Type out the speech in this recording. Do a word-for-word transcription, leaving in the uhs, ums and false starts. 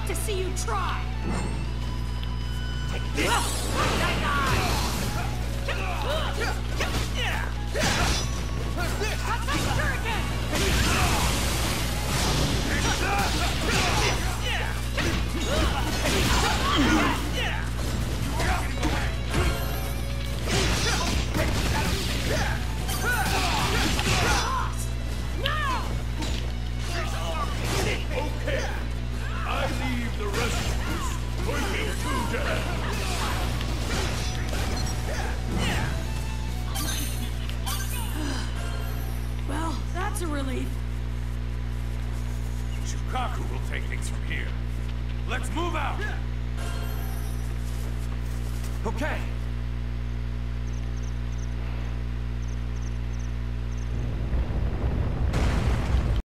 like to see you try! Take this! Okay, I leave the rest of this for you two to handle. Well, that's a relief. Shukaku will take things from here. Let's move out! Okay,